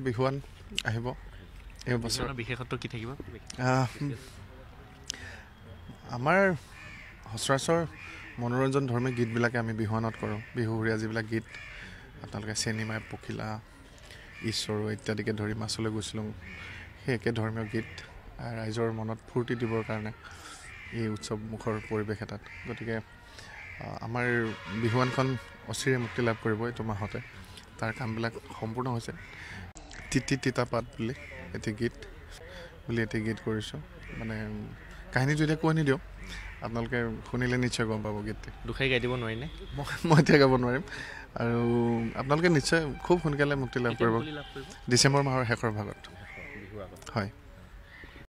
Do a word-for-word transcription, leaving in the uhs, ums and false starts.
বিহুৱান আহিব এই বছৰ। বিশেষত্ব কি থাকিব? আমাৰ সচৰাচৰ মনোৰঞ্জন ধৰ্মী গীতবিলাকে আমি বিহুৱানত কৰোঁ। বিহুৰীয়া যিবিলাক গীত আপোনালোকে চেনিমাই পখিলা ঈশ্বৰ ইত্যাদিকে ধৰি মাছলৈ গৈছিলোঁ, সেই একে ধৰ্মীয় গীত ৰাইজৰ মনত ফূৰ্তি দিবৰ কাৰণে এই উৎসৱমুখৰ পৰিৱেশ এটাত। গতিকে আমাৰ বিহুৱানখন অচিৰে মুক্তি লাভ কৰিব এইটো মাহতে। তাৰ কামবিলাক সম্পূৰ্ণ হৈছে। তিতি তিতাপাত বুলি এটি গীত বুলি এটি গীত কৰিছোঁ। মানে কাহিনীটো এতিয়া কৈ নিদিওঁ, আপোনালোকে শুনিলে নিশ্চয় গম পাব গীতটি। দুখাৰী গাই দিব নোৱাৰিনে? মই মই এতিয়া গাব নোৱাৰিম, আৰু আপোনালোকে নিশ্চয় খুব সোনকালে মুক্তি লাভ কৰিব ডিচেম্বৰ মাহৰ শেষৰ ভাগত। হয়।